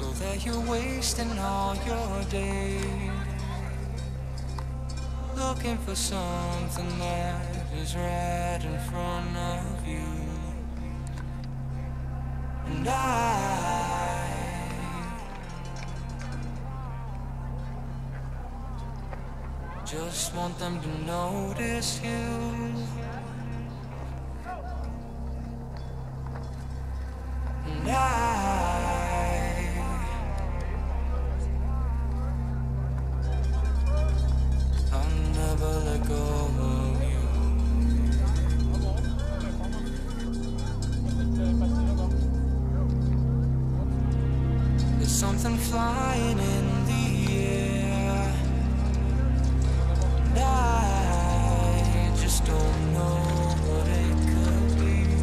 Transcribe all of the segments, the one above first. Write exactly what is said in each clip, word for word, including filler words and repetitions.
so that you're wasting all your days looking for something that is right in front of you. And I just want them to notice you. And I I'll never let go of you. There's something flying in the air, and I just don't know what it could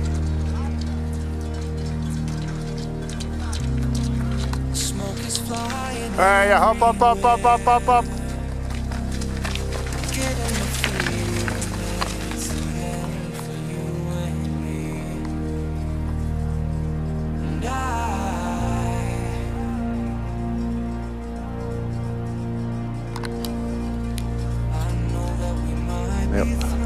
be. Smoke is flying. Hey, hop, up, up, up, up, up, up. Yep.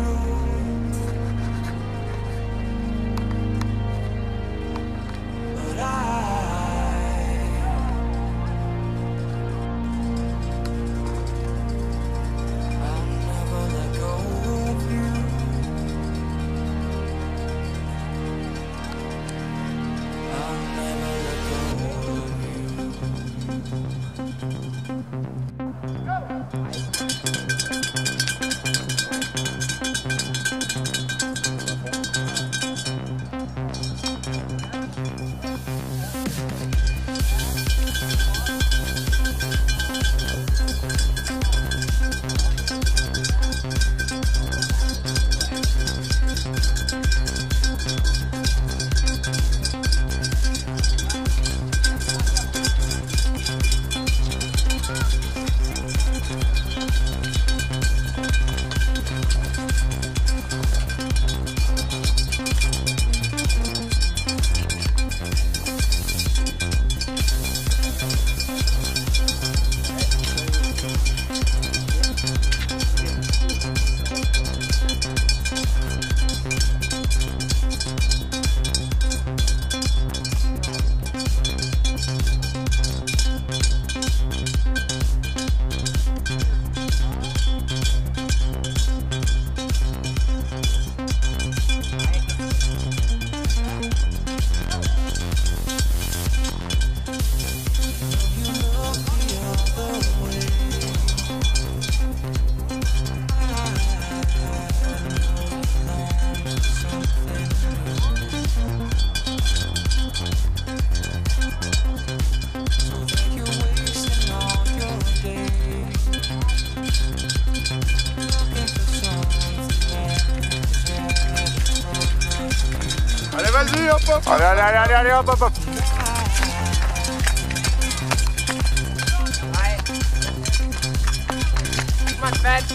Allez, vas-y, hop, hop. Allez, allez, allez, allez, allez, hop, hop, hop. Come on, Ben.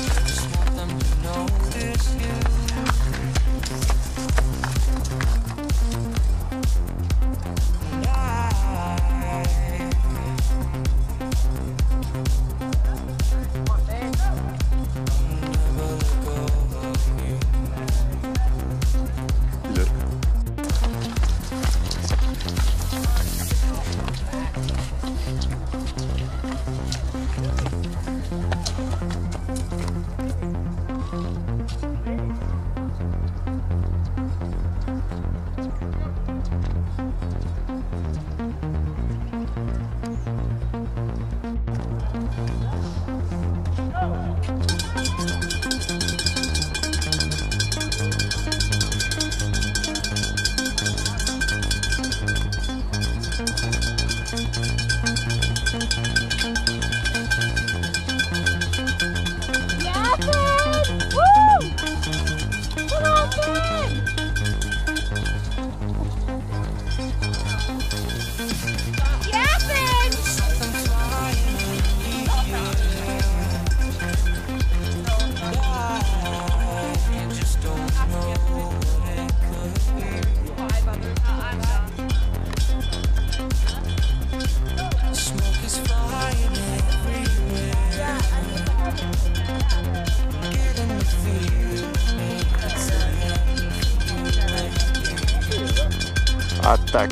Tak.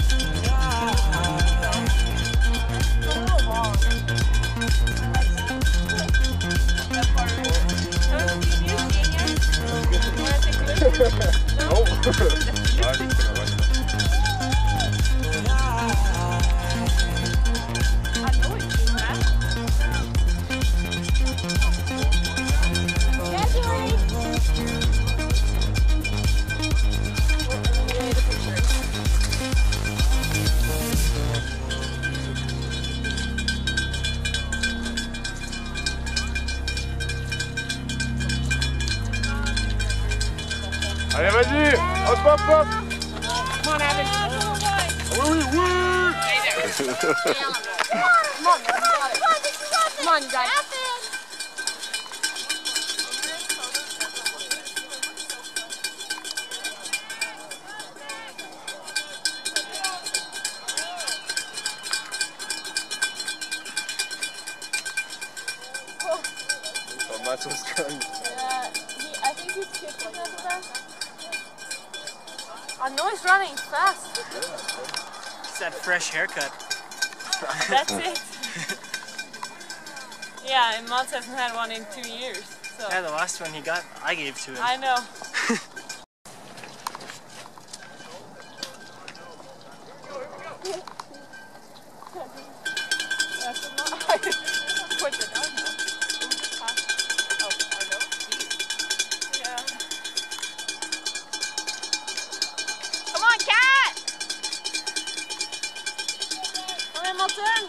Allez, vas-y. Hop, hop, hop. Come on, Evan. Oui, oui, oui. Come on, come on, you guys. Oh, Mats was going. Yeah, he, I think he's skipping over there. I know he's running fast. It's that fresh haircut. That's it. Yeah, and Mats hasn't had one in two years. So. Yeah, the last one he got, I gave to him. I know. Come on, cat! Come on, Milton!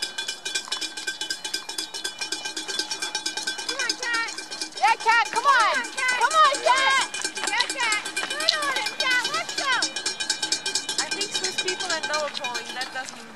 Come on, cat! Yeah, cat, come on! Come on, cat! Yeah, cat! Good on him, cat, let's go! I think there's people that know a pony, that doesn't